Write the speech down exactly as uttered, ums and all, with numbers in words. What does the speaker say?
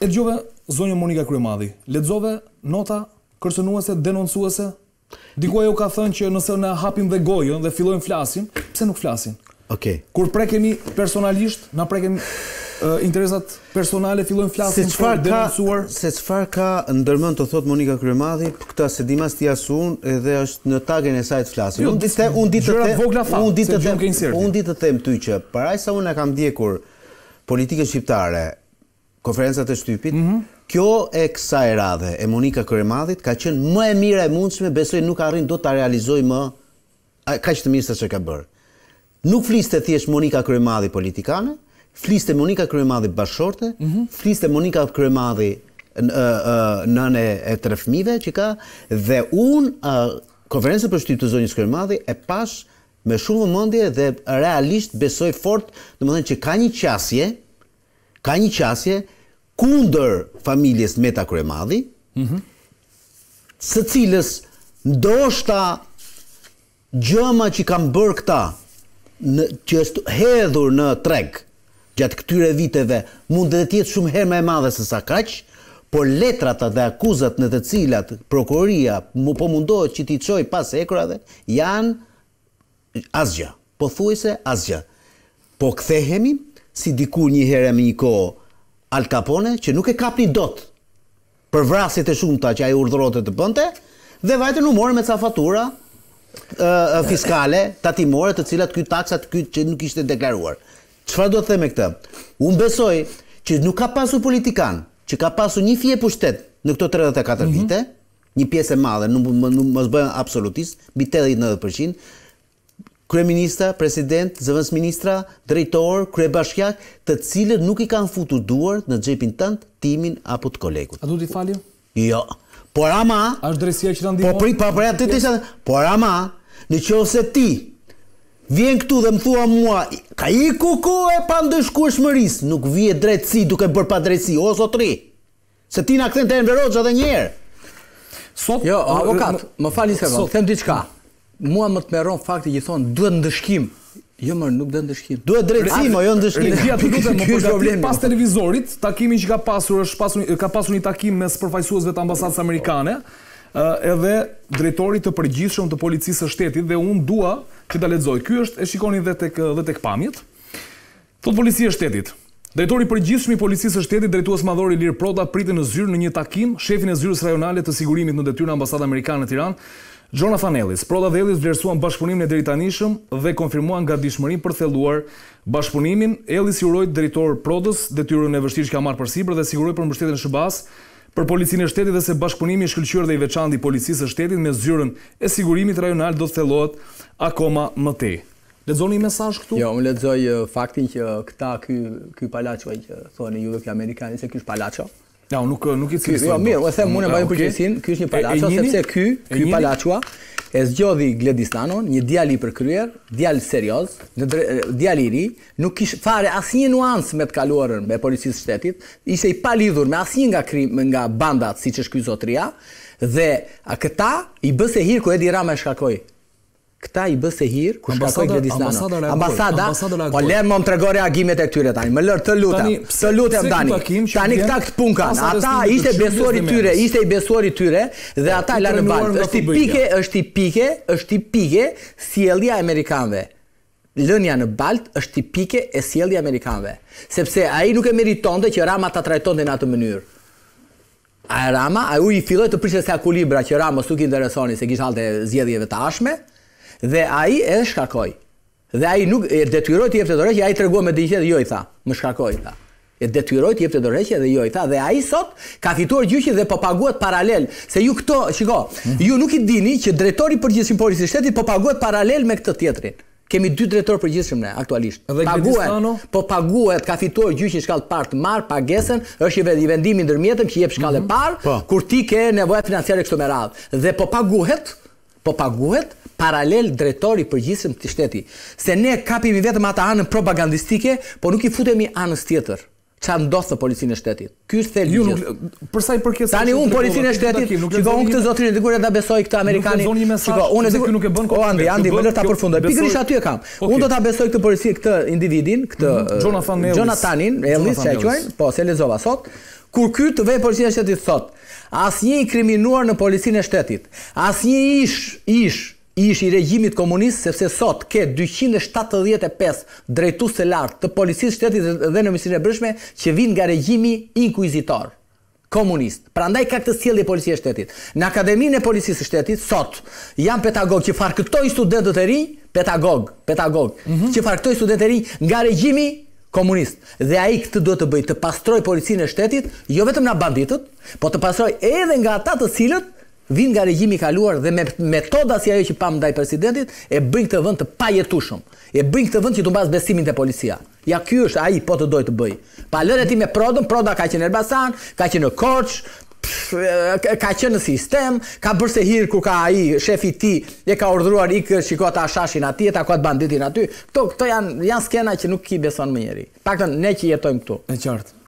E dëgjove zonjën Monika Kryemadhi. Lexove nota kërcënuese, denoncuese. Dikuaj u ka thënë që nëse na hapim dhe gojën dhe fillojmë flasim, pse nuk flasin? Okej. Kur prekemi personalisht, na prekemi uh, interesat personale, fillojmë flasim se çfarë për denoncuar. Se çfarë ka ndërmend të thot Monika Kryemadhi, këtë se di mas ti asun edhe është në tagën e saj të flasim. Unë ditë unë ditë të unë ditë të them, unë ditë të them ty që para sa unë kam ndjekur politikën shqiptare, konferencat e shtypit, mm -hmm. kjo e kësaj radhe e Monika Kryemadhit ka qenë më e mira e mundshme, besoj nuk arrin dot ta realizoj më kaq të mirë se çka ka bërë. Nuk fliste thjesht Monika Kryemadhi politikane, fliste Monika Kryemadhi bashkëshorte, mm -hmm. fliste Monika Kryemadhi nëne e tre fëmijëve që ka, dhe unë konferencën për shtyp të zonjës Kryemadhi e pash me shumë vëmendje dhe realisht besoj fort, domethënë që ka një qasje, ka një qasje kundër familjes Meta Kryemadhi, mm -hmm. së cilës ndoshta gjëma që kanë bërë këta, në, që është hedhur në treg gjatë këtyre viteve, mund të jetë shumë herë më e madhe se sa kaq, por letrat dhe akuzat në të cilat prokuroria po mundohet që t'i çojë pas ekrave janë asgjë, pothuajse asgjë. Po kthehemi si dikur një herë me një kohë Al Capone, që nuk e kapni dot për vrasjet e shumta që ai urdhëronte të bënte, dhe vajtën u morën me ca fatura uh, fiskale, tatimore, të cilat ky taksat ky që nuk ishte deklaruar. Çfarë do të them me këtë? Unë besoj që nuk ka pasur politikan që ka pasur një fije pushtet në këto tridhjetë e katër mm -hmm. vite, një pjesë e madhe, nuk mos bëhen absolutist, mbi tetëdhjetë në nëntëdhjetë përqind, kryeministra, president, zëvendës ministra, drejtor, kryebashkiak, të cilët nuk i kanë futur duar në xhepin tënd, timin apo të kolegut. A du t'i falim? Jo. Por ama, a është drejtësia që na ndihmon? Po pri, po pra ti të por ama, nëse ti vjen këtu dhe më thua mua, ka iku kohë e pa ndëshkueshmërisë, nuk vije drejtësi duke bërë pa drejtësi, o zotri. Se ti na kthen te Enver Hoxha edhe një herë. Sot, jo, avokat, më falni se vëmë, them diçka. Mua më të merron fakti që thonë duhet ndëshkim. Jo më nuk duhet ndëshkim. Duhet drejtësi, mo jo ndëshkim. Regjia të lutem më përgatit pas televizorit, takimin që ka pasur është pasur ka pasur një takim mes përfaqësuesve të ambasadës amerikane, edhe drejtori të përgjithshëm të policisë së shtetit, dhe unë dua që ta lexoj. Ky është, e shikoni dhe tek dhe tek pamjet. Thot Policia e Shtetit. Drejtori i përgjithshëm i Policisë së Shtetit, drejtues madhor Ilir Prota, pritet në zyrë në një takim shefin e zyrës rajonale të sigurimit në detyrë në ambasadën amerikane në Tiranë, Jonathan Ellis. Prota dhe Ellis vlerësuan bashkëpunimin e deritanishëm dhe konfirmuan gatishmërinë për thelluar bashkëpunimin. Ellis i uroi drejtor Protës detyrën e vështirë që ka marrë përsipër dhe siguroi për mbështetjen e S B A-s për Policinë e Shtetit dhe se bashkëpunimi i shkëlqyer dhe i veçantë i Policisë së Shtetit me zyrën e sigurimit rajonal do të thellohet akoma më tej. Lexoni një mesazh këtu? Jo, unë lexoj faktin që këta ky ky palaço që thonë juve që amerikanë se ky është palaço. Ja, nuk nuk i cilësoj. Jo, mirë, u them unë mbaj përgjithësinë, ky është një palaço sepse ky ky palaço e zgjodhi Gledis Nanon, një djalë i përkryer, djalë serioz, djalë i ri, nuk kishte fare asnjë nuancë me të kaluarën me policisë së shtetit, ishte i palidhur me asnjë nga krim, nga bandat siç është ky zotria, dhe këta i bë se hir ku Edi Rama e shkakoi. Këta i bë se hir ku shkakoi Gledis Nanon. Ambasada, po lëm më trego reagimet e këtyre tani. Më lër të lutem. Të lutem tani. Tani këta këtë punë kanë. Ata ishte besuari tyre, ishte i besuari tyre dhe ata lanë balë. Është tipike, është tipike, është tipike sjellja e amerikanëve. Lënia në baltë është tipike e sjellja e amerikanëve. Sepse ai nuk e meritonte që Rama ta trajtonte në atë mënyrë. A Rama, ai u i filloi të prishte se akulibra që Ramos nuk i interesoni se kishte halte zgjedhjeve të ashme. Dhe ai e shkakoi. Dhe ai nuk e detyroi të jepte dorëheqje, ai tregua me diqe dhe jo i tha, më shkakoi tha. E detyroi të jepte dorëheqje dhe jo i tha, dhe ai sot ka fituar gjyqin dhe po paguhet paralel. Se ju këto, shiko, mm. ju nuk i dini që drejtori i përgjithshëm Policisë së Shtetit po paguhet paralel me këtë tjetrin. Kemi dy drejtorë përgjithshëm ne aktualisht. Paguhet, po paguhet, ka fituar gjyqin shkallë parë të marr pagesën, është i vendimi ndërmjetëm që jep shkallë parë, mm -hmm. kur ti ke nevojë financiare kështu me radhë. Dhe po paguhet, po paguhet paralel drejtori i përgjithshëm të shtetit. Se ne kapimi vetëm atë anën propagandistike, po nuk i futemi anës tjetër, ç'a ndodh të policinë e shtetit. Ky është thelbi i gjithë. Për sa i përket tani unë policinë e shtetit, shikoj unë këtë zotrinë dikur ta besoj këtë amerikanin. Shikoj, unë dikur nuk e bën. O Andi, Andi, më lër ta përfundoj. Pikërisht aty e kam. Unë do ta besoj këtë policinë, këtë individin, këtë Jonathanin, Ellis, çaj quajnë, po se lexova sot, kur ky të vej policinë e shtetit thot, asnjë i kriminuar në policinë e shtetit, asnjë ish, ish ish i regjimit komunist, sepse sot ke dyqind e shtatëdhjetë e pesë drejtues të lartë të policisë shtetit dhe në Ministrinë e Brendshme që vijnë nga regjimi inkwizitor komunist. Prandaj ka këtë sjellje policia e shtetit. Në Akademinë e Policisë së Shtetit sot janë pedagog që farkëtojnë studentët e rinj, pedagog, pedagog, mm -hmm. që farkëtojnë studentët e rinj nga regjimi komunist. Dhe ai këtë duhet të bëjë, të pastroj policinë e shtetit, jo vetëm nga banditët, po të pastroj edhe nga ata të cilët vinë nga regjimi i kaluar dhe me metoda si ajo që pam ndaj presidentit e bëjnë këtë vend të pajetueshëm. E bëjnë këtë vend që të mbas besimin te policia. Ja ky është ai po të doj të bëj. Pa lëre ti me Prodën, Proda ka qenë në Elbasan, ka qenë në Korç, ka qenë në sistem, ka bërë se hir kur ka ai shefi i tij e ka urdhëruar ikë shiko ta shashin atje, ta kuat banditin aty. Kto këto janë janë skena që nuk i beson më njeri. Paktën ne që jetojmë këtu. Është qartë.